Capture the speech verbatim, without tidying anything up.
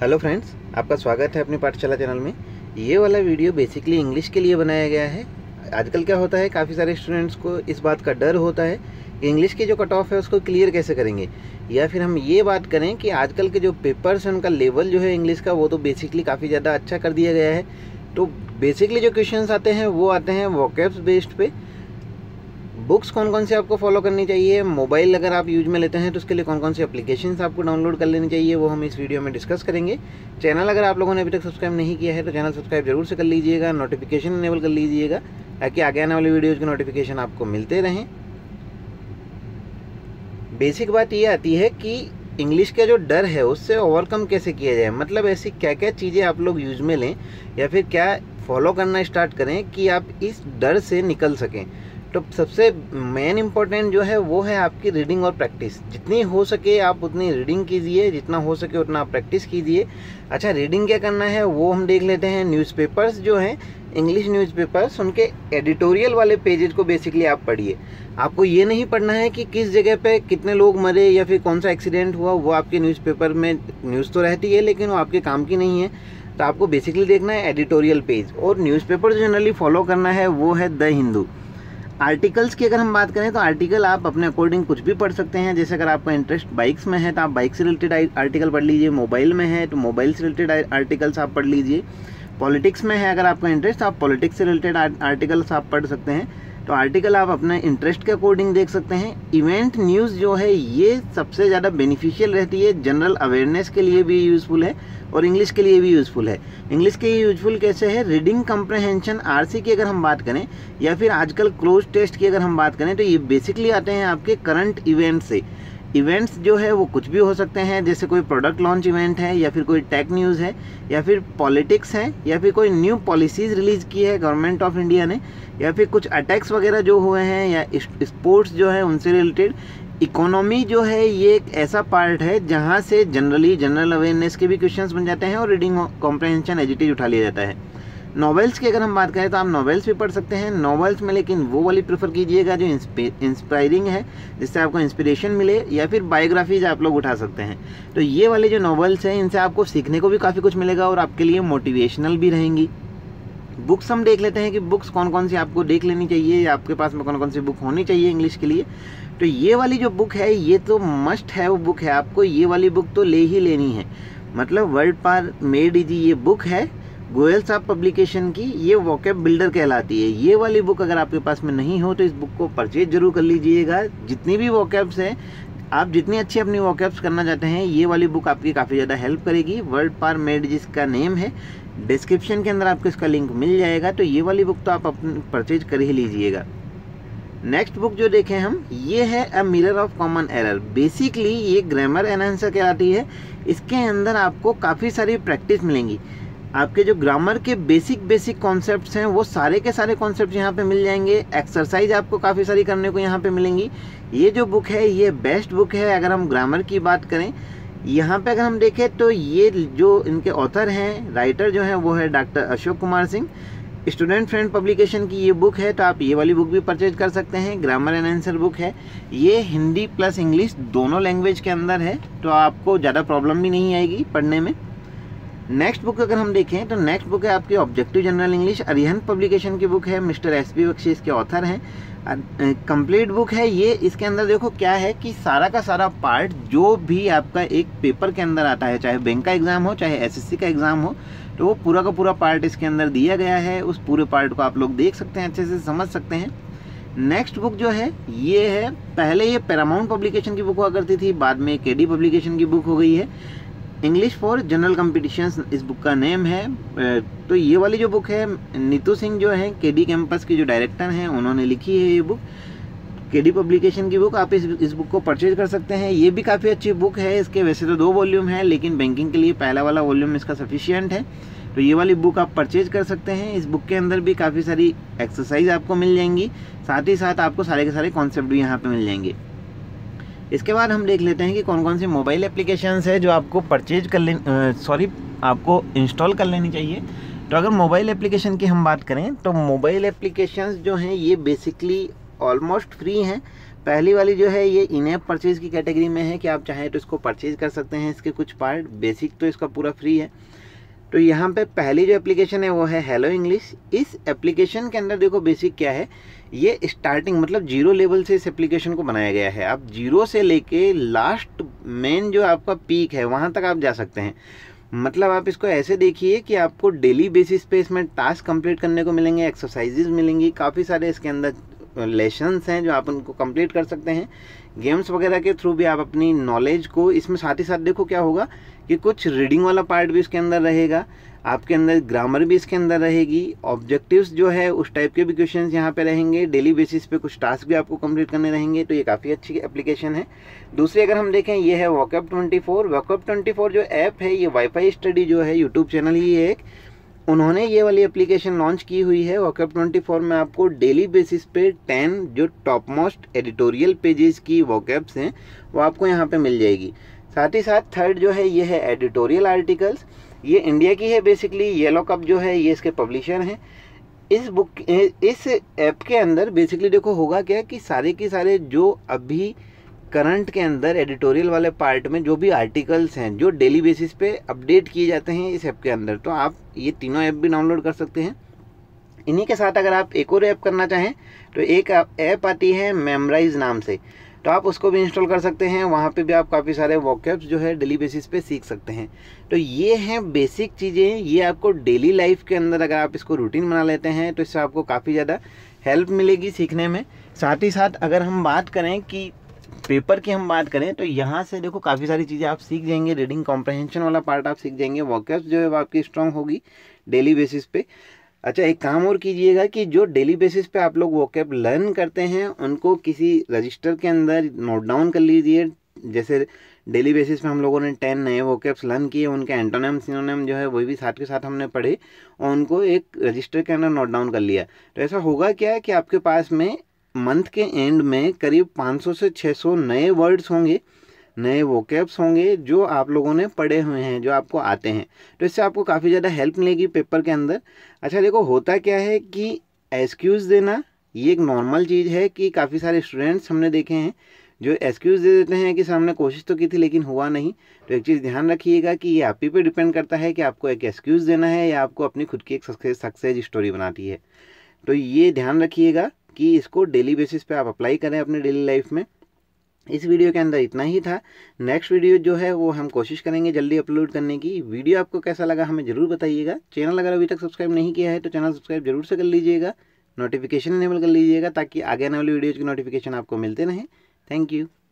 Hello friends, आपका स्वागत है अपनी पाठशाला चैनल में। ये वाला वीडियो बेसिकली इंग्लिश के लिए बनाया गया है। आजकल क्या होता है, काफ़ी सारे स्टूडेंट्स को इस बात का डर होता है कि इंग्लिश की जो कट ऑफ है उसको क्लियर कैसे करेंगे, या फिर हम ये बात करें कि आजकल के जो पेपर्स हैं उनका लेवल जो है इंग्लिश का वो तो बेसिकली काफ़ी ज़्यादा अच्छा कर दिया गया है। तो बेसिकली जो क्वेश्चंस आते हैं वो आते हैं वोकैब्स बेस्ड पे। बुक्स कौन कौन से आपको फॉलो करनी चाहिए, मोबाइल अगर आप यूज में लेते हैं तो उसके लिए कौन कौन सी एप्लीकेशंस आपको डाउनलोड कर लेनी चाहिए, वो हम इस वीडियो में डिस्कस करेंगे। चैनल अगर आप लोगों ने अभी तक सब्सक्राइब नहीं किया है तो चैनल सब्सक्राइब जरूर से कर लीजिएगा, नोटिफिकेशन इनेबल कर लीजिएगा ताकि आगे आने वाली वीडियोज़ की नोटिफिकेशन आपको मिलते रहें। बेसिक बात ये आती है कि इंग्लिश का जो डर है उससे ओवरकम कैसे किया जाए, मतलब ऐसी क्या क्या चीज़ें आप लोग यूज में लें या फिर क्या फॉलो करना स्टार्ट करें कि आप इस डर से निकल सकें। तो सबसे मेन इम्पॉर्टेंट जो है वो है आपकी रीडिंग और प्रैक्टिस। जितनी हो सके आप उतनी रीडिंग कीजिए, जितना हो सके उतना आप प्रैक्टिस कीजिए। अच्छा, रीडिंग क्या करना है वो हम देख लेते हैं। न्यूज़पेपर्स जो हैं, इंग्लिश न्यूज़पेपर्स, उनके एडिटोरियल वाले पेजेस को बेसिकली आप पढ़िए। आपको ये नहीं पढ़ना है कि किस जगह पे कितने लोग मरे या फिर कौन सा एक्सीडेंट हुआ, वो आपके न्यूज़पेपर में न्यूज़ तो रहती है लेकिन वो आपके काम की नहीं है। तो आपको बेसिकली देखना है एडिटोरियल पेज। और न्यूज़पेपर जो जनरली फॉलो करना है वो है द हिंदू। आर्टिकल्स की अगर हम बात करें तो आर्टिकल आप अपने अकॉर्डिंग कुछ भी पढ़ सकते हैं। जैसे अगर आपका इंटरेस्ट बाइक्स में है तो आप बाइक से रिलेटेड आर्टिकल पढ़ लीजिए, मोबाइल में है तो मोबाइल से रिलेटेड आर्टिकल्स आप पढ़ लीजिए, पॉलिटिक्स में है अगर आपका इंटरेस्ट आप पॉलिटिक्स से रिलेटेड आर्टिकल्स आप पढ़ सकते हैं। तो आर्टिकल आप अपने इंटरेस्ट के अकॉर्डिंग देख सकते हैं। इवेंट न्यूज़ जो है ये सबसे ज़्यादा बेनिफिशियल रहती है, जनरल अवेयरनेस के लिए भी यूज़फुल है और इंग्लिश के लिए भी यूज़फुल है। इंग्लिश के लिए यूज़फुल कैसे है, रीडिंग कंप्रहेंशन आरसी की अगर हम बात करें या फिर आजकल क्लोज टेस्ट की अगर हम बात करें तो ये बेसिकली आते हैं आपके करंट इवेंट से। इवेंट्स जो है वो कुछ भी हो सकते हैं, जैसे कोई प्रोडक्ट लॉन्च इवेंट है या फिर कोई टेक न्यूज़ है या फिर पॉलिटिक्स है या फिर कोई न्यू पॉलिसीज़ रिलीज़ की है गवर्नमेंट ऑफ इंडिया ने, या फिर कुछ अटैक्स वगैरह जो हुए हैं या स्पोर्ट्स जो है उनसे रिलेटेड। इकोनॉमी जो है ये एक ऐसा पार्ट है जहाँ से जनरली जनरल अवेयरनेस के भी क्वेश्चंस बन जाते हैं और रीडिंग कॉम्प्रहेंशन एजिटेज उठा लिया जाता है। नॉवेल्स की अगर हम बात करें तो आप नॉवेल्स भी पढ़ सकते हैं। नॉवेल्स में लेकिन वो वाली प्रेफर कीजिएगा जो इंस्पायरिंग है, जिससे आपको इंस्पिरेशन मिले, या फिर बायोग्राफीज आप लोग उठा सकते हैं। तो ये वाले जो नॉवेल्स हैं इनसे आपको सीखने को भी काफ़ी कुछ मिलेगा और आपके लिए मोटिवेशनल भी रहेंगी। बुक्स हम देख लेते हैं कि बुक्स कौन कौन सी आपको देख लेनी चाहिए या आपके पास में कौन कौन सी बुक होनी चाहिए इंग्लिश के लिए। तो ये वाली जो बुक है ये तो मस्ट है वो बुक है, आपको ये वाली बुक तो ले ही लेनी है। मतलब वर्ल्ड पार मेड इजी ये बुक है गोयल साहब पब्लिकेशन की, ये वोकैब बिल्डर कहलाती है। ये वाली बुक अगर आपके पास में नहीं हो तो इस बुक को परचेज जरूर कर लीजिएगा। जितनी भी वोकैब्स हैं, आप जितनी अच्छी अपनी वोकैब्स करना चाहते हैं ये वाली बुक आपकी काफ़ी ज़्यादा हेल्प करेगी। वर्ल्ड पार मेड जिसका नेम है, डिस्क्रिप्शन के अंदर आपको इसका लिंक मिल जाएगा। तो ये वाली बुक तो आप अपनी परचेज कर ही लीजिएगा। नेक्स्ट बुक जो देखें हम, ये है a mirror of common error. Basically ये ग्रामर एनहांसर कहलाती है। इसके अंदर आपको काफ़ी सारी प्रैक्टिस मिलेंगी। आपके जो ग्रामर के बेसिक बेसिक कॉन्सेप्ट्स हैं वो सारे के सारे कॉन्सेप्ट्स यहाँ पे मिल जाएंगे। एक्सरसाइज आपको काफ़ी सारी करने को यहाँ पे मिलेंगी। ये जो बुक है ये बेस्ट बुक है अगर हम ग्रामर की बात करें। यहाँ पे अगर हम देखें तो ये जो इनके ऑथर हैं, राइटर जो हैं वो है doctor Ashok Kumar Singh. Student friend publication की ये बुक है, तो आप ये वाली बुक भी परचेज कर सकते हैं। ग्रामर एंड आंसर बुक है ये, हिंदी प्लस इंग्लिश दोनों लैंग्वेज के अंदर है, तो आपको ज़्यादा प्रॉब्लम भी नहीं आएगी पढ़ने में। नेक्स्ट बुक अगर हम देखें तो नेक्स्ट बुक है आपकी objective general English, Arihant publication की बुक है। मिस्टर एस पी बख्शी इसके ऑथर हैं। कंप्लीट बुक है ये। इसके अंदर देखो क्या है कि सारा का सारा पार्ट जो भी आपका एक पेपर के अंदर आता है, चाहे बैंक का एग्ज़ाम हो चाहे एस एस सी का एग्ज़ाम हो, तो वो पूरा का पूरा पार्ट इसके अंदर दिया गया है। उस पूरे पार्ट को आप लोग देख सकते हैं, अच्छे से समझ सकते हैं। नेक्स्ट बुक जो है ये है, पहले ये पैरामाउंट पब्लिकेशन की बुक हुआ करती थी, बाद में केडी पब्लिकेशन की बुक हो गई है। इंग्लिश फॉर जनरल कॉम्पिटिशन्स इस बुक का नेम है। तो ये वाली जो बुक है नीतू सिंह जो है केडी कैंपस के जो डायरेक्टर हैं उन्होंने लिखी है ये बुक, केडी पब्लिकेशन की बुक। आप इस इस बुक को परचेज कर सकते हैं। ये भी काफ़ी अच्छी बुक है। इसके वैसे तो दो वॉल्यूम हैं लेकिन बैंकिंग के लिए पहला वाला वॉल्यूम इसका सफिशिएंट है, तो ये वाली बुक आप परचेज कर सकते हैं। इस बुक के अंदर भी काफ़ी सारी एक्सरसाइज आपको मिल जाएंगी, साथ ही साथ आपको सारे के सारे कॉन्सेप्ट भी यहाँ पर मिल जाएंगे। इसके बाद हम देख लेते हैं कि कौन कौन सी मोबाइल एप्लीकेशंस है जो आपको परचेज कर ले सॉरी आपको इंस्टॉल कर लेनी चाहिए। तो अगर मोबाइल एप्लीकेशन की हम बात करें तो मोबाइल एप्लीकेशंस जो हैं ये बेसिकली ऑलमोस्ट फ्री हैं। पहली वाली जो है ये इन ऐप परचेज़ की कैटेगरी में है कि आप चाहें तो इसको परचेज़ कर सकते हैं। इसके कुछ पार्ट, बेसिक तो इसका पूरा फ्री है। तो यहाँ पे पहली जो एप्लीकेशन है वो है हेलो इंग्लिश। इस एप्लीकेशन के अंदर देखो बेसिक क्या है, ये स्टार्टिंग मतलब जीरो लेवल से इस एप्लीकेशन को बनाया गया है। आप जीरो से लेके लास्ट मेन जो आपका पीक है वहाँ तक आप जा सकते हैं। मतलब आप इसको ऐसे देखिए कि आपको डेली बेसिस पे इसमें टास्क कंप्लीट करने को मिलेंगे, एक्सरसाइजेज मिलेंगी, काफ़ी सारे इसके अंदर लेसन्स हैं जो आप उनको कंप्लीट कर सकते हैं। गेम्स वगैरह के थ्रू भी आप अपनी नॉलेज को इसमें साथ ही साथ देखो क्या होगा कि कुछ रीडिंग वाला पार्ट भी इसके अंदर रहेगा, आपके अंदर ग्रामर भी इसके अंदर रहेगी, ऑब्जेक्टिव्स जो है उस टाइप के भी क्वेश्चंस यहाँ पे रहेंगे, डेली बेसिस पे कुछ टास्क भी आपको कंप्लीट करने रहेंगे। तो ये काफ़ी अच्छी एप्लीकेशन है। दूसरी अगर हम देखें ये है walkup twenty four. Walkup twenty four जो ऐप है ये वाईफाई स्टडी जो है यूट्यूब चैनल ही है एक, उन्होंने ये वाली एप्लीकेशन लॉन्च की हुई है। वॉकअप ट्वेंटी फोर में आपको डेली बेसिस पे टेन जो टॉप मोस्ट एडिटोरियल पेजेस की वॉकअप्स हैं वो आपको यहाँ पे मिल जाएगी। साथ ही साथ थर्ड जो है ये है एडिटोरियल आर्टिकल्स। ये इंडिया की है बेसिकली। येलो कप जो है ये इसके पब्लिशर हैं। इस बुक इस ऐप के अंदर बेसिकली देखो होगा क्या कि सारे के सारे जो अभी करंट के अंदर एडिटोरियल वाले पार्ट में जो भी आर्टिकल्स हैं जो डेली बेसिस पे अपडेट किए जाते हैं इस ऐप के अंदर, तो आप ये तीनों ऐप भी डाउनलोड कर सकते हैं। इन्हीं के साथ अगर आप एक और ऐप करना चाहें तो एक ऐप आती है मेमराइज नाम से, तो आप उसको भी इंस्टॉल कर सकते हैं। वहाँ पे भी आप काफ़ी सारे वॉकअप्स जो है डेली बेसिस पे सीख सकते हैं। तो ये हैं बेसिक चीज़ें। ये आपको डेली लाइफ के अंदर अगर आप इसको रूटीन बना लेते हैं तो इससे आपको काफ़ी ज़्यादा हेल्प मिलेगी सीखने में। साथ ही साथ अगर हम बात करें कि पेपर की हम बात करें तो यहाँ से देखो काफ़ी सारी चीज़ें आप सीख जाएंगे। रीडिंग कॉम्प्रहेंशन वाला पार्ट आप सीख जाएंगे। वॉकअप्स जो है वो आपकी स्ट्रांग होगी डेली बेसिस पे। अच्छा, एक काम और कीजिएगा कि जो डेली बेसिस पे आप लोग वोकैब लर्न करते हैं उनको किसी रजिस्टर के अंदर नोट डाउन कर लीजिए। जैसे डेली बेसिस पे हम लोगों ने टेन नए वोकैब्स लर्न किए, उनके एंटोनिम सिनोनिम जो है वो भी साथ के साथ हमने पढ़े और उनको एक रजिस्टर के अंदर नोट डाउन कर लिया। तो ऐसा होगा क्या कि आपके पास में मंथ के एंड में करीब पाँच सौ से छः सौ नए वर्ड्स होंगे, नए वोकैब्स होंगे जो आप लोगों ने पढ़े हुए हैं, जो आपको आते हैं। तो इससे आपको काफ़ी ज़्यादा हेल्प मिलेगी पेपर के अंदर। अच्छा देखो होता क्या है कि एक्सक्यूज़ देना ये एक नॉर्मल चीज़ है कि काफ़ी सारे स्टूडेंट्स हमने देखे हैं जो एक्सक्यूज़ दे देते हैं कि हमने कोशिश तो की थी लेकिन हुआ नहीं। तो एक चीज़ ध्यान रखिएगा कि ये आप ही पे डिपेंड करता है कि आपको एक एक्सक्यूज़ देना है या आपको अपनी खुद की एक सक्सेस सक्सेस स्टोरी बनाती है। तो ये ध्यान रखिएगा कि इसको डेली बेसिस पे आप अप्लाई करें अपने डेली लाइफ में। इस वीडियो के अंदर इतना ही था। नेक्स्ट वीडियो जो है वो हम कोशिश करेंगे जल्दी अपलोड करने की। वीडियो आपको कैसा लगा हमें ज़रूर बताइएगा। चैनल अगर अभी तक सब्सक्राइब नहीं किया है तो चैनल सब्सक्राइब जरूर से कर लीजिएगा, नोटिफिकेशन इनेबल कर लीजिएगा ताकि आगे आने वाली वीडियोज़ की नोटिफिकेशन आपको मिलते रहें। Thank you.